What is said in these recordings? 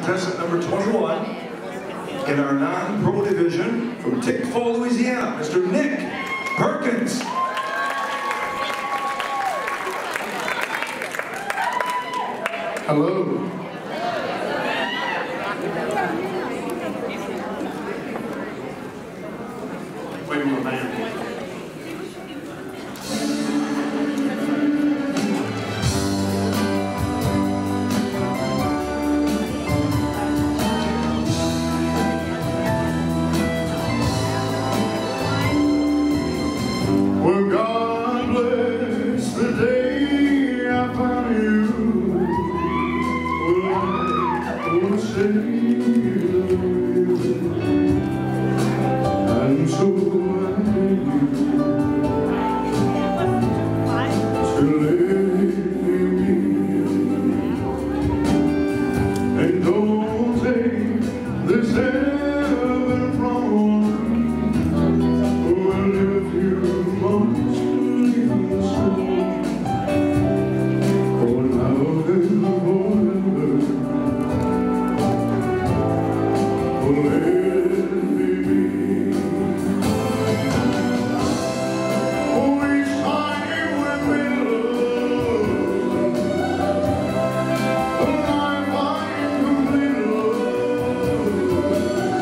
contestant number 21 in our non-pro division from Tickfall, Louisiana, Mr. Nick Perkins. Hello. Wait a minute, man. Well, God bless the day I found you. Well, I will say you. And so I need you to let me be. And don't take this heaven from me. Well, if you must leave so, oh, now and forever, oh, let me be. Oh, each time when we love, oh, I find complete love,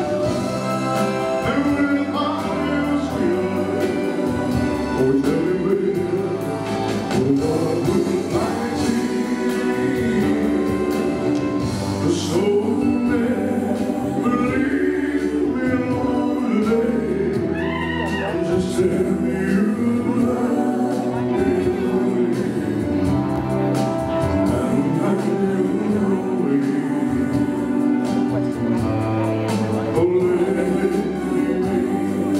and with my skill, oh, tell me where, oh, Lord, will I see the soul never leave me alone today. Just tell me you love me, and I know it. Oh, let me be.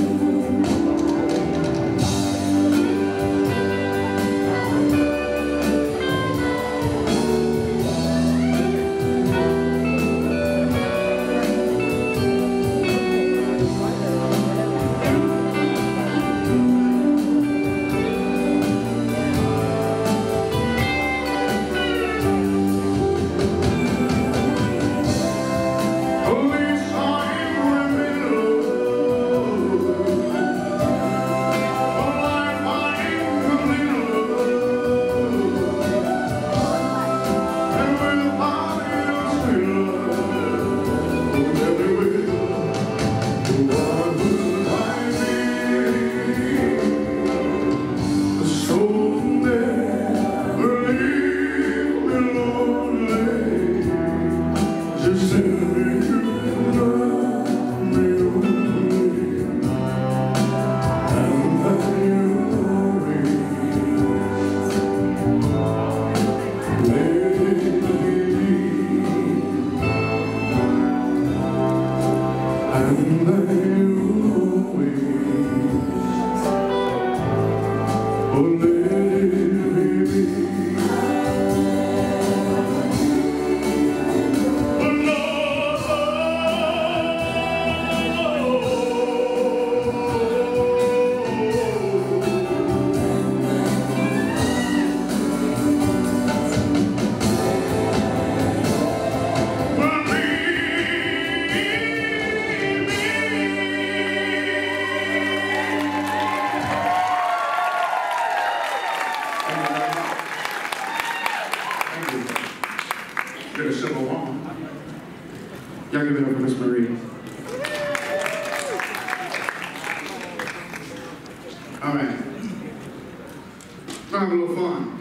Get a civil law. Y'all give it up for Miss Marie. All right. We're having a little fun.